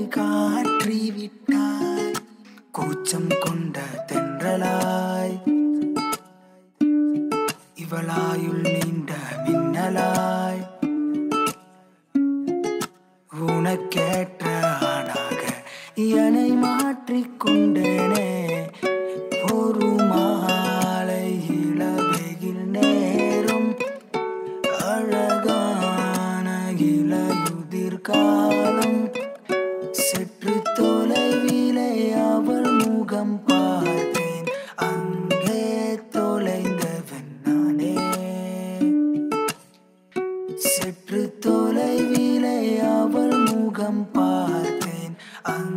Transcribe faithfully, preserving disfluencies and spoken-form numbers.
காற்றி விட்டாய் கூச்சம் கொண்ட தென்றலாய் இவளாயுள் நீண்ட மின்னலாய் உனக்கேற்ற ஆணாக என்னை மாற்றிக்கொண்டேனே ஒரு மாலை இளவெயில் நேரம் அழகான இளையுதிர் காலம் சற்று தொலைவிலே அவள் முகம் பார்த்தேன் அங்கே தொலைந்தவன் நானே சற்று தொலைவிலே அவள் முகம் பார்த்தேன்